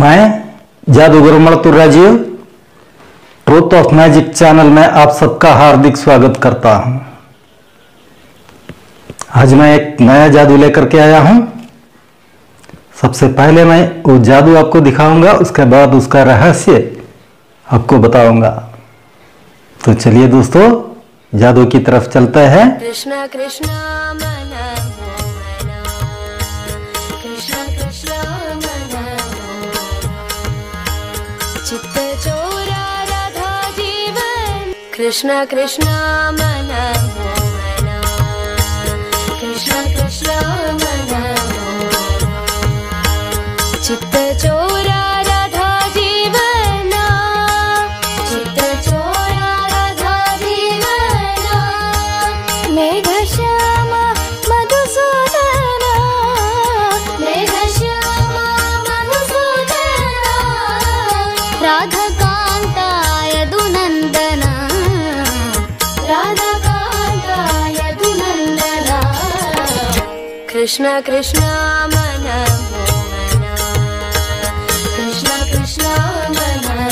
मैं जादूगर मणतुर Rajiv Truth of Magic channel में आप सबका हार्दिक स्वागत करता हूं। आज मैं एक नया जादू लेकर के आया हूं। सबसे पहले मैं वो जादू आपको दिखाऊंगा, उसके बाद उसका रहस्य आपको बताऊंगा। तो चलिए दोस्तों, जादू की तरफ चलते हैं। कृष्णा कृष्णा मना मोहना, कृष्णा कृष्णा मना चित्त चोरा राधा जीवन। कृष्णा कृष्णा मना मोहना, कृष्णा कृष्णा मना चित्त चोरा राधा जीवना, चित्त चोरा राधा जीवना। मेघ श्यामा मधुसूदना, मेघ श्यामा मधुसूदना। राधा कांता यदुनंदना, राधा कांता यदुनंदना। कृष्णा कृष्णा मना मोहना, कृष्णा कृष्णा मना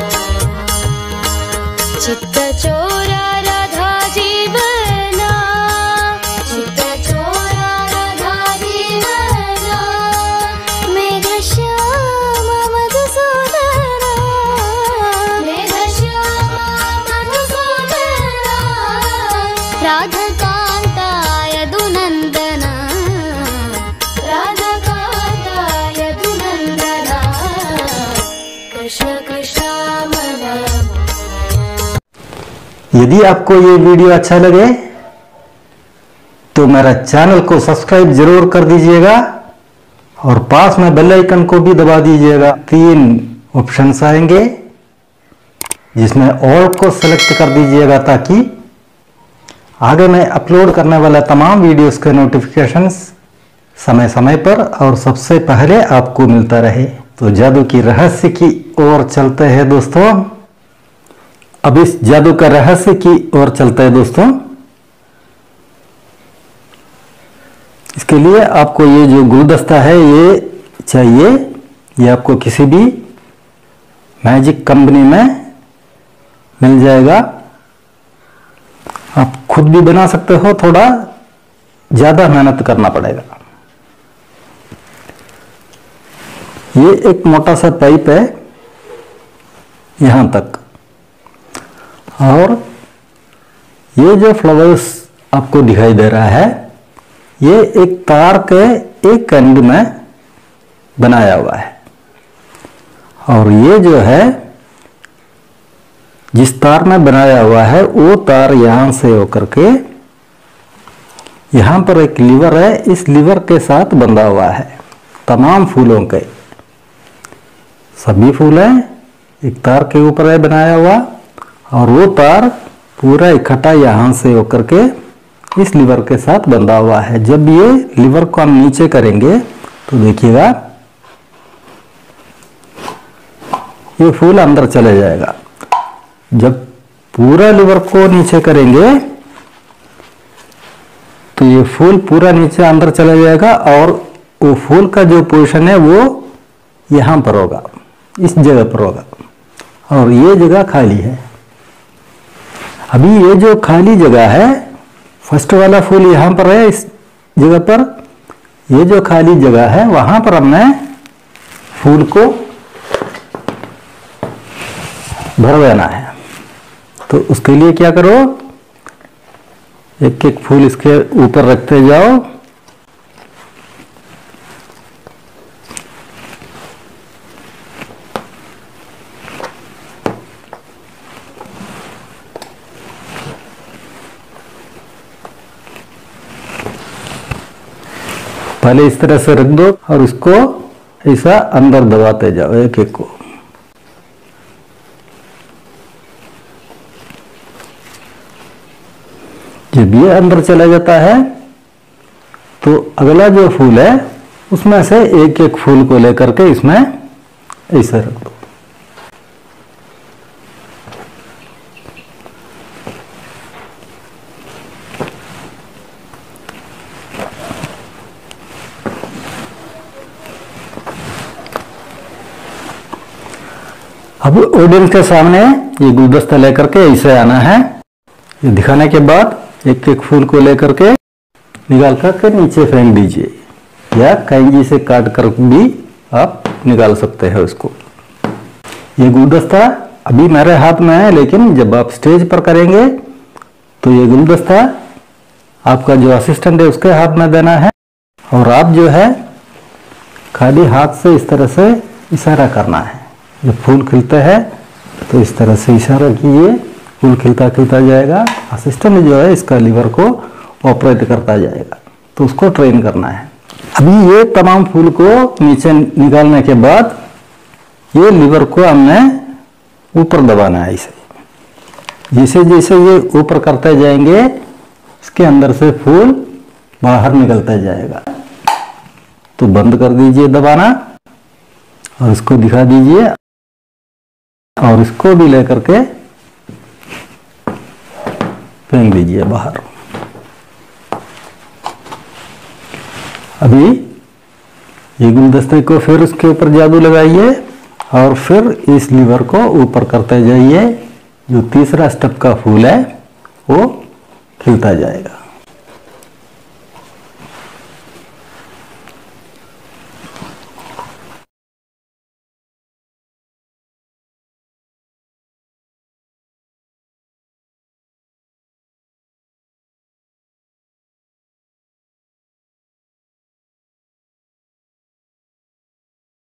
चित्त चोरा राधा जीवना, चित्त चोरा राधा जीवना। मेघ श्यामा मधुसूदना, मेघ श्यामा मधुसूदना। राधा कांता यदुनंदना, राधा कांता यदुनंदना। कृष्ण कृष्ण मना। यदि आपको ये वीडियो अच्छा लगे तो मेरा चैनल को सब्सक्राइब जरूर कर दीजिएगा और पास में बेल आइकन को भी दबा दीजिएगा। 3 ऑप्शंस आएंगे जिसमें ऑल को सेलेक्ट कर दीजिएगा ताकि आगे मैं अपलोड करने वाला तमाम वीडियोस के नोटिफिकेशंस समय समय पर और सबसे पहले आपको मिलता रहे। तो जादू की रहस्य की ओर चलते हैं दोस्तों। अब इस जादू का रहस्य की ओर चलते हैं दोस्तों। इसके लिए आपको ये जो गुलदस्ता है ये चाहिए। ये आपको किसी भी मैजिक कंपनी में मिल जाएगा। आप खुद भी बना सकते हो, थोड़ा ज्यादा मेहनत करना पड़ेगा। ये एक मोटा सा पाइप है यहां तक, और ये जो फ्लावर्स आपको दिखाई दे रहा है ये एक तार के एक एंड में बनाया हुआ है। और ये जो है जिस तार में बनाया हुआ है वो तार यहां से होकर के यहां पर एक लीवर है, इस लीवर के साथ बंधा हुआ है। तमाम फूलों के सभी फूल हैं एक तार के ऊपर है बनाया हुआ, और वो तार पूरा इकट्ठा यहां से होकर के इस लीवर के साथ बंधा हुआ है। जब ये लीवर को हम नीचे करेंगे तो देखिएगा ये फूल अंदर चले जाएगा। जब पूरा लीवर को नीचे करेंगे तो ये फूल पूरा नीचे अंदर चला जाएगा, और वो फूल का जो पोजीशन है वो यहां पर होगा, इस जगह पर होगा, और ये जगह खाली है। अभी ये जो खाली जगह है, फर्स्ट वाला फूल यहां पर है इस जगह पर, ये जो खाली जगह है वहां पर हमने फूल को भर देना है। तो उसके लिए क्या करो, एक एक फूल इसके ऊपर रखते जाओ। पहले इस तरह से रख दो और इसको ऐसा अंदर दबाते जाओ एक एक को। जब ये अंदर चला जाता है तो अगला जो फूल है उसमें से एक एक फूल को लेकर के इसमें ऐसे रख दो। अब ऑडियंस के सामने ये गुलदस्ता लेकर के ऐसे आना है। ये दिखाने के बाद एक एक फूल को लेकर के निकाल करके नीचे फेंक दीजिए, या कैंची से काट कर भी आप निकाल सकते हैं उसको। ये गुलदस्ता अभी मेरे हाथ में है, लेकिन जब आप स्टेज पर करेंगे तो ये गुलदस्ता आपका जो असिस्टेंट है उसके हाथ में देना है, और आप जो है खाली हाथ से इस तरह से इशारा करना है। जब फूल खिलते हैं तो इस तरह से इशारा कीजिए, फूल खिलता खिलता जाएगा। असिस्टेंट जो है इसका लीवर को ऑपरेट करता जाएगा, तो उसको ट्रेन करना है। अभी ये तमाम फूल को नीचे निकालने के बाद ये लीवर को हमने ऊपर दबाना है। इसे जैसे जैसे ये ऊपर करते जाएंगे इसके अंदर से फूल बाहर निकलता जाएगा। तो बंद कर दीजिए दबाना और इसको दिखा दीजिए, और इसको भी लेकर के फेंक दीजिए बाहर। अभी ये गुलदस्ते को फिर उसके ऊपर जादू लगाइए और फिर इस लीवर को ऊपर करते जाइए। जो तीसरा स्टेप का फूल है वो खिलता जाएगा।